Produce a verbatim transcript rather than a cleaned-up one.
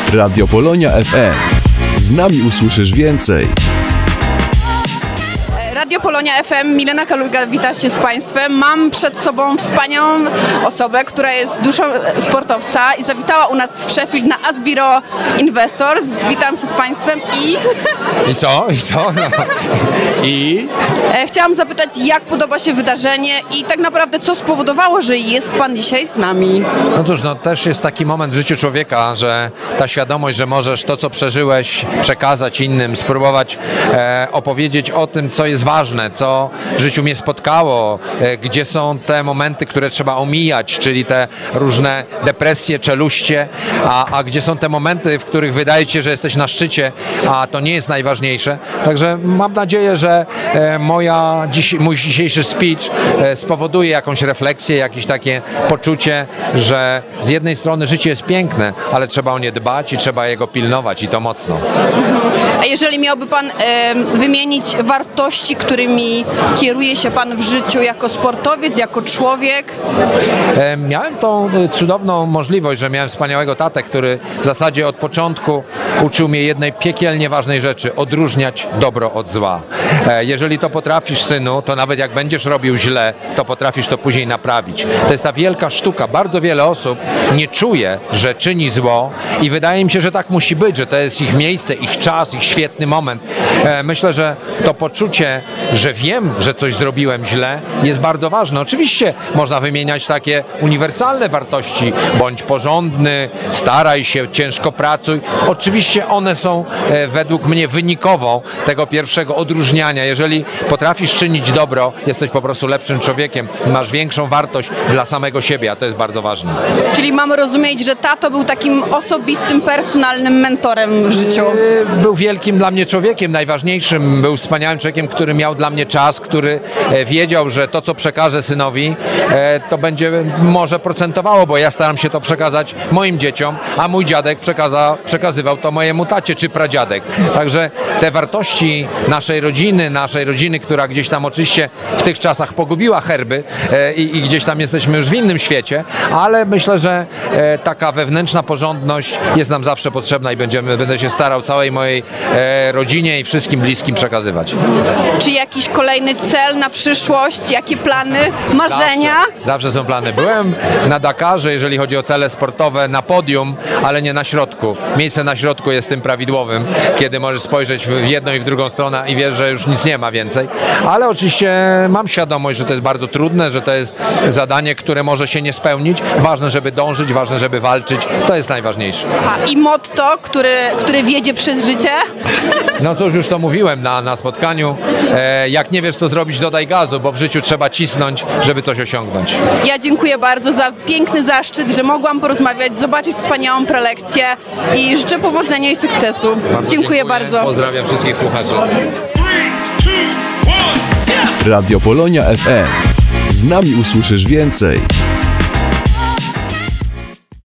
Radio Polonia F M. Z nami usłyszysz więcej. Radio Polonia F M, Milena Kalujga, wita się z Państwem. Mam przed sobą wspaniałą osobę, która jest duszą sportowca i zawitała u nas w Sheffield na Asbiro Investors. Witam się z Państwem i... I co? I co? No. I? Chciałam zapytać, jak podoba się wydarzenie i tak naprawdę co spowodowało, że jest Pan dzisiaj z nami? No cóż, no też jest taki moment w życiu człowieka, że ta świadomość, że możesz to, co przeżyłeś, przekazać innym, spróbować e, opowiedzieć o tym, co jest ważne, co w życiu mnie spotkało, e, gdzie są te momenty, które trzeba omijać, czyli te różne depresje, czeluście, a, a gdzie są te momenty, w których wydaje ci się, że jesteś na szczycie, a to nie jest najważniejsze. Także mam nadzieję, że e, moja, dziś, mój dzisiejszy speech e, spowoduje jakąś refleksję, jakieś takie poczucie, że z jednej strony życie jest piękne, ale trzeba o nie dbać i trzeba jego pilnować i to mocno. A jeżeli miałby Pan e, wymienić wartości, którymi kieruje się Pan w życiu jako sportowiec, jako człowiek? E, miałem tą cudowną możliwość, że miałem wspaniałego tatę, który w zasadzie od początku uczył mnie jednej piekielnie ważnej rzeczy: odróżniać dobro od zła. E, jeżeli to potrafisz, synu, to nawet jak będziesz robił źle, to potrafisz to później naprawić. To jest ta wielka sztuka. Bardzo wiele osób nie czuje, że czyni zło i wydaje mi się, że tak musi być, że to jest ich miejsce, ich czas, ich świetny moment. E, myślę, że to poczucie, że wiem, że coś zrobiłem źle, jest bardzo ważne. Oczywiście można wymieniać takie uniwersalne wartości: bądź porządny, staraj się, ciężko pracuj. Oczywiście one są e, według mnie wynikową tego pierwszego odróżniania. Jeżeli potrafisz czynić dobro, jesteś po prostu lepszym człowiekiem, masz większą wartość dla samego siebie, a to jest bardzo ważne. Czyli mamy rozumieć, że tato był takim osobistym, personalnym mentorem w życiu. E, był wielkim dla mnie człowiekiem, najważniejszym. Był wspaniałym człowiekiem, który miał dla mnie czas, który e, wiedział, że to, co przekaże synowi, e, to będzie może procentowało, bo ja staram się to przekazać moim dzieciom, a mój dziadek przekaza, przekazywał to mojemu tacie czy pradziadek. Także te wartości naszej rodziny, naszej rodziny, która gdzieś tam oczywiście w tych czasach pogubiła herby e, i, i gdzieś tam jesteśmy już w innym świecie, ale myślę, że e, taka wewnętrzna porządność jest nam zawsze potrzebna i będziemy, będę się starał całej mojej e, rodzinie i wszystkim bliskim przekazywać. Czy jakiś kolejny cel na przyszłość? Jakie plany, marzenia? Zawsze, zawsze są plany. Byłem na Dakarze, jeżeli chodzi o cele sportowe, na podium, ale nie na środku. Miejsce na środku jest tym prawidłowym, kiedy możesz spojrzeć w jedną i w drugą stronę i wiesz, że już nic nie ma więcej. Ale oczywiście mam świadomość, że to jest bardzo trudne, że to jest zadanie, które może się nie spełnić. Ważne, żeby dążyć, ważne, żeby walczyć. To jest najważniejsze. A i motto, który, który wiedzie przez życie? No to już to mówiłem na, na spotkaniu. E, jak nie wiesz, co zrobić, dodaj gazu, bo w życiu trzeba cisnąć, żeby coś osiągnąć. Ja dziękuję bardzo za piękny zaszczyt, że mogłam porozmawiać, zobaczyć wspaniałą prelekcję i życzę powodzenia i sukcesu. Bardzo dziękuję, dziękuję bardzo. Pozdrawiam wszystkich słuchaczy. Radio Polonia F M. Z nami usłyszysz więcej.